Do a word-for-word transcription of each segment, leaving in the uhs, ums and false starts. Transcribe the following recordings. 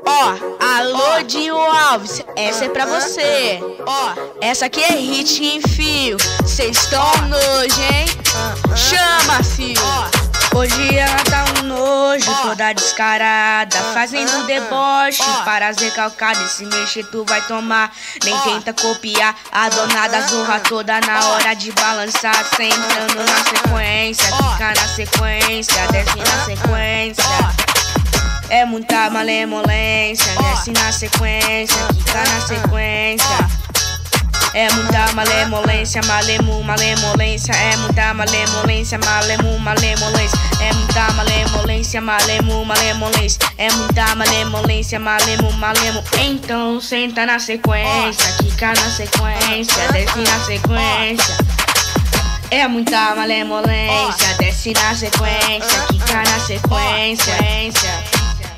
Ó, alô Dinho Alves, essa é pra você. Ó, essa aqui é hit em fio. Cês tão nojo, hein? Chama, fio. Hoje ela tá um nojo, toda descarada, fazendo deboche, para as recalcadas. Se mexer tu vai tomar, nem tenta copiar. A dona da zorra toda na hora de balançar, sentando na sequência, fica na sequência, desce na sequência. É muita malemolência, desce na sequência, fica na sequência. É muita malemolência, malemu, malemolência. É muita malemolência, malemu, malemolência. É muita malemolência, malemu, malemolência. É muita malemolência, malemu, malemu. Então senta na sequência, quica na sequência, desce na sequência. É muita malemolência, desce na sequência, quica na sequência.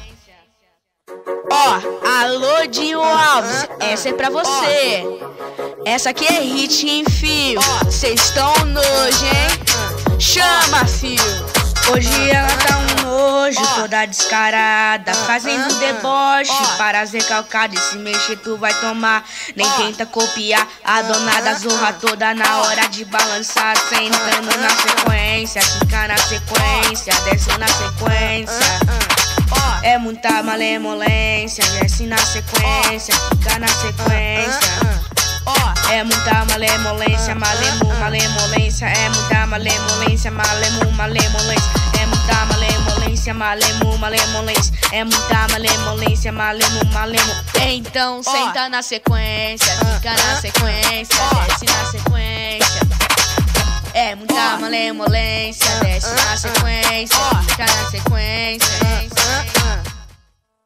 Ó, alô Dinho Alves, essa é pra você. Essa aqui é hit em fio. Cês tão nojo, hein? Chama, fio. Hoje ela tá um nojo, toda descarada, fazendo deboche, para as recalcadas. Se mexer tu vai tomar, nem tenta copiar. A dona da zorra toda na hora de balançar, sentando na sequência, fica na sequência, desce na sequência. É muita malemolência, desce na sequência, fica na sequência. É muita malemolência, malemu, malemolência. É muita malemolência, malemu, malemolência. É muita malemolência, malemu, malemolência. É muita malemolência, malemu, malemu. Então senta na sequência, fica na sequência, desce na sequência. É muita malemolência, desce na sequência, fica na sequência.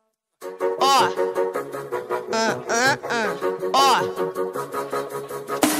Ó, ó, ó.